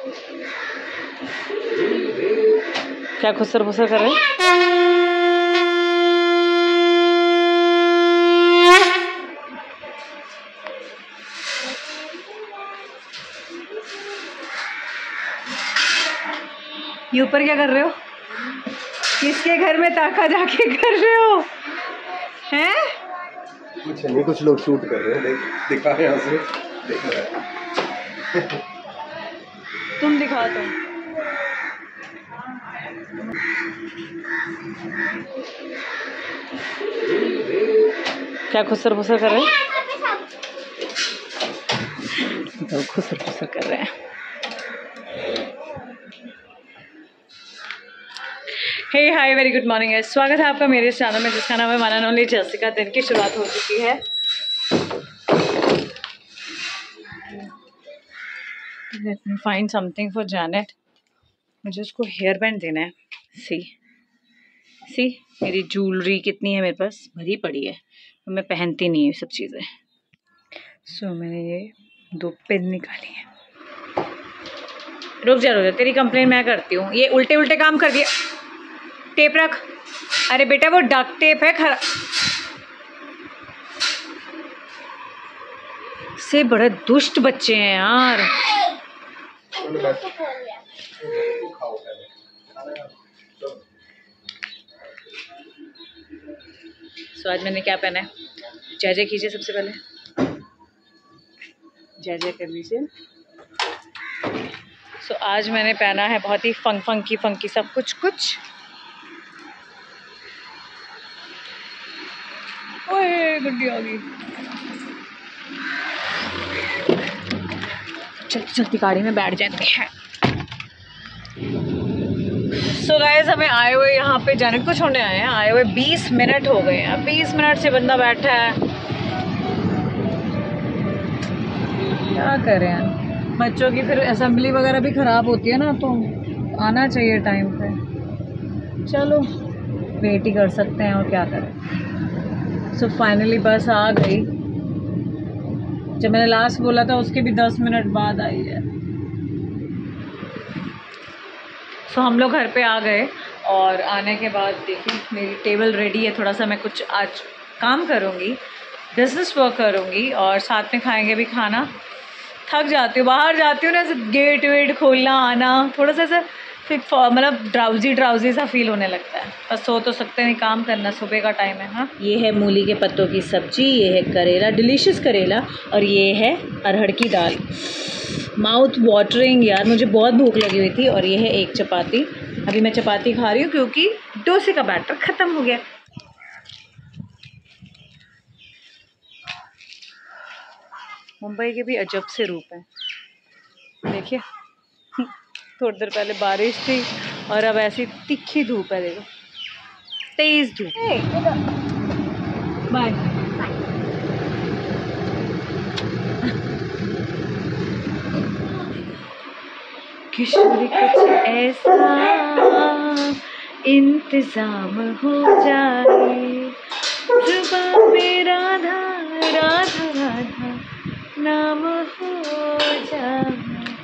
क्या खुसर फुसर कर रहे हैं? ये ऊपर क्या कर रहे हो? किसके घर में ताका जाके कर रहे हो? हैं? कुछ नहीं, कुछ लोग शूट कर रहे हैं। दिखा रहे हैं यहाँ से, देख रहे हैं। तुम दिखा दो। क्या खुसर फुसर कर रहे हैं? तो खुसर फुसर कर रहे हैं। Hey hi, very good morning है। स्वागत है आपका मेरे चैनल में जिसका नाम है वन एंड ओनली जैसिका। दिन की शुरुआत हो चुकी है। Let me find something for Janet. मुझे उसको हेयर बैंड देना है। सी मेरी ज्वेलरी कितनी है मेरे पास, भरी पड़ी है, तो मैं पहनती नहीं है सब चीज़ें। सो मैंने ये 2 पेन निकाली है। रुक जा, तेरी कंप्लेन मैं करती हूँ। ये उल्टे उल्टे काम कर दिया। टेप रख। अरे बेटा वो डक टेप है, खरा से बड़े दुष्ट बच्चे हैं यार। सो आज मैंने क्या पहना है? जय जय कीजिए सबसे पहले। जय जय कर लीजिए। सो आज मैंने पहना है बहुत ही फंकी सब कुछ। ओए गुड्डी आ गई। चलती गाड़ी में बैठ जाते हैं। सो गाइस, हमें आए हुए यहाँ पे जैनेट को छोड़ने आए हैं। आए हुए 20 मिनट हो गए हैं। 20 मिनट से बंदा बैठा है। क्या करें, बच्चों की फिर असेंबली वगैरह भी ख़राब होती है ना, तो आना चाहिए टाइम पे। चलो वेट ही कर सकते हैं और क्या करें। सो फाइनली बस आ गई। जब मैंने लास्ट बोला था उसके भी 10 मिनट बाद आई है। सो हम लोग घर पे आ गए और आने के बाद देखिए मेरी टेबल रेडी है। थोड़ा सा मैं कुछ आज काम करूँगी, बिजनेस वर्क करूँगी और साथ में खाएंगे भी खाना। थक जाती हूँ, बाहर जाती हूँ ना, ऐसे गेट वेट खोलना आना, थोड़ा सा ऐसा फिर मतलब ड्राउजी सा फील होने लगता है। बस सो तो सकते नहीं, काम करना, सुबह का टाइम है। हाँ, ये है मूली के पत्तों की सब्जी, ये है करेला, डिलीशियस करेला, और ये है अरहर की दाल। माउथ वाटरिंग यार, मुझे बहुत भूख लगी हुई थी। और ये है एक चपाती। अभी मैं चपाती खा रही हूँ क्योंकि डोसे का बैटर ख़त्म हो गया। मुंबई के भी अजब से रूप हैं, देखिए। थोड़ी देर पहले बारिश थी और अब ऐसी तिखी धूप है, देखो, तेज धूप। बाय। किशोरी कुछ ऐसा इंतजाम हो जाए, जुबां पे राधा राधा राधा नाम हो जाए।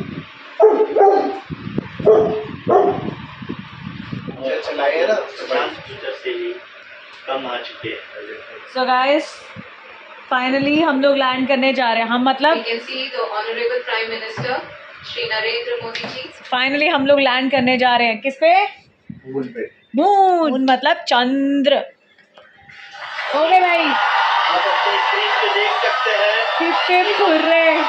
सो गाइस, फाइनली हम लोग लैंड करने जा रहे हैं। हम मतलब prime minister Shri Narendra Modi ji. Finally हम लोग लैंड करने जा रहे हैं। किस पे? मून पे। मून मतलब चंद्र। हो गए भाई, आप अपने स्क्रीन पे देख सकते हैं कितने फुर्रे।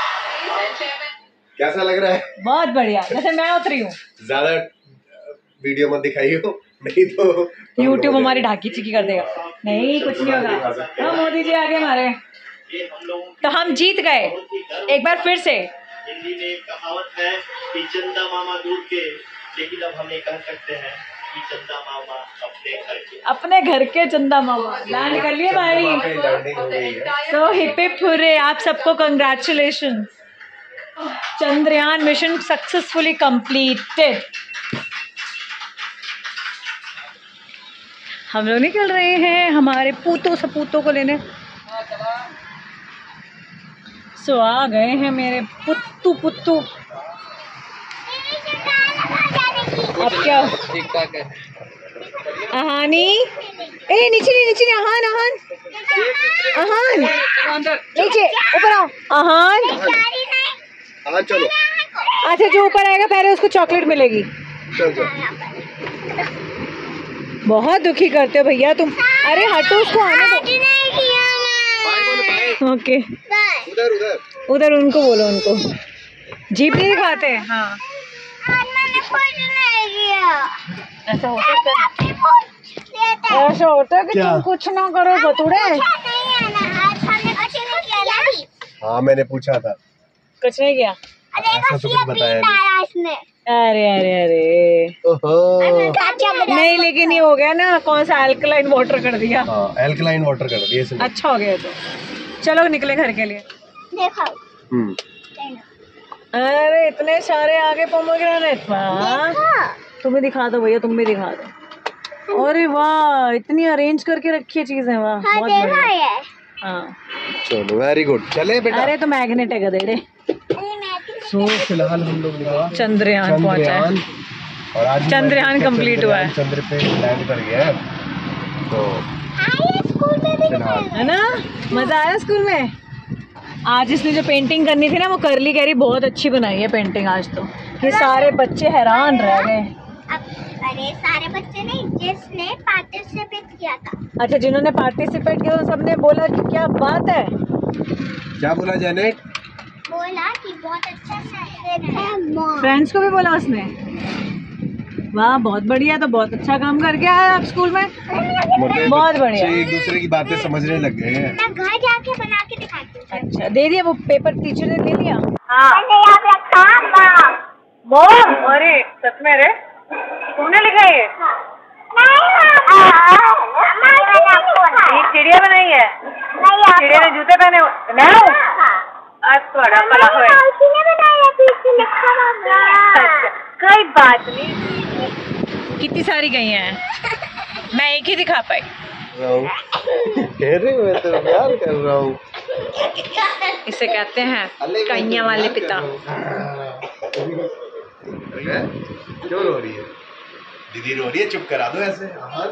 कैसा लग रहा है? बहुत बढ़िया, जैसे मैं उतरी हूँ। ज्यादा वीडियो मत दिखाइए, नहीं तो यूट्यूब हमारी ढाकी चिकी कर देगा। नहीं, कुछ नहीं होगा। हाँ, मोदी जी आगे हमारे, तो हम जीत गए एक बार फिर से। हिंदी में एक कहावत है कि चंदा मामा दूर के, लेकिन अब हम ये कह सकते हैं कि चंदा मामा अपने घर के चंदा मामा। लैंड कर लिए भाई। तो हिप हिप हुर्रे, आप सबको congratulation. Chandrayaan mission successfully completed. हम लोग निकल रहे हैं हमारे पूतों सपूतों को लेने। सो आ गए हैं मेरे पुत्तू। अब क्या ठीक ठाक है। अहानी, ए नीचे नहीं, अहान नीचे, ऊपर आओ। अहान चलो। अच्छा जो ऊपर आएगा पहले उसको चॉकलेट मिलेगी। चल। बहुत दुखी करते हो भैया तुम। अरे हटो उसको आने दो। ओके उधर उनको बोलो, उनको जीप नहीं दिखाते। हाँ ऐसा होता है कि तुम कुछ ना करो बतूड़े। हाँ मैंने पूछा था, कुछ नहीं किया। ऐसा तो कुछ बताया नहीं। अरे नहीं, लेकिन ये हो गया ना, कौन सा अल्कलाइन वाटर कर दिया। हाँ एल्कलाइन वाटर कर दिया इसने। अच्छा हो गया। तो चलो निकले घर के लिए। देखो अरे इतने सारे आगे पोमोग्रेनेट। तुम्हें दिखा दो भैया, तुम भी दिखा दो। अरे वाह इतनी अरेंज करके रखी है चीजें। वाह बहुत बढ़िया। हाँ चलो वेरी गुड। चले बेटा। अरे तो मैग्नेट है गधेड़े। सो फिलहाल हम लोग चंद्रयान पहुंचा है और आज चंद्रयान कंप्लीट हुआ है। चंद्र पे लैंड कर गया है तो है ना। मजा आया स्कूल में। आज इसने जो पेंटिंग करनी थी ना वो कर ली, कह रही बहुत अच्छी बनाई है पेंटिंग आज तो। ये सारे बच्चे हैरान रह गए। अरे सारे बच्चे नहीं, जिसने पार्टिसिपेट किया था। अच्छा जिन्होंने पार्टिसिपेट किया सबने बोला कि क्या बात है। क्या बोला जेनेट? बोला कि बहुत अच्छा है। फ्रेंड्स को भी बोला उसने। वाह बहुत बढ़िया, तो बहुत अच्छा काम करके आया आप स्कूल में। बहुत बढ़िया। एक दूसरे की बातें समझने लग गए हैं। मैं घर जाके बना के दिखाती हूँ। अच्छा दे दिया वो पेपर, टीचर ने दे दिया। हाँ अरे सच में रे तुमने लिखा ये? चिड़िया बनाई है। चिड़िया ने जूते पहने कोई बात नहीं। कितनी सारी गई हैं, मैं एक ही दिखा पाई। मैं तो प्यार कर रहा हूँ। इसे कहते हैं कन्या वाले पिता। क्यों रो रही है? दीदी रो रही है, चुप करा दो ऐसे।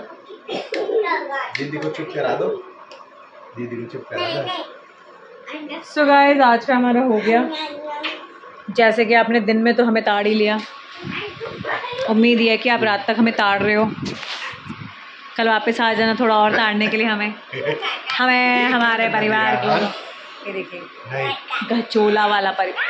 दीदी को चुप करा दो, दीदी को चुप करा दो। सो गाइस आज का हमारा हो गया। जैसे कि आपने दिन में तो हमें ताड़ ही लिया, उम्मीद ये है कि आप रात तक हमें ताड़ रहे हो। कल वापस आ जाना थोड़ा और ताड़ने के लिए हमें हमारे परिवार को। ये देखिए गचोला वाला परिवार।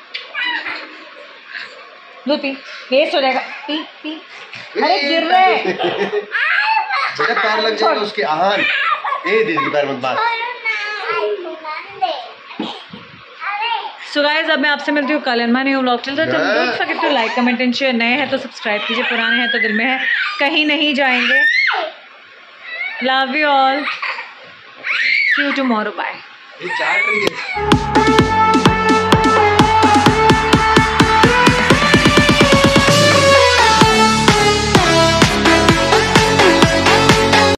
लो पी, वेस्ट हो जाएगा। पी पी। अरे गिर रहे। बेटा पैर लग जाएगा उसके। आहान ए दीदी के पैर मत मार। सो गाइस अब मैं आपसे मिलती हूँ कल। मैं न्यू व्लॉग चलता है। Don't forget to like comment and share. नए हैं तो सब्सक्राइब कीजिए, पुराने हैं तो दिल में है, कहीं नहीं जाएंगे। Love you all, see you tomorrow, bye.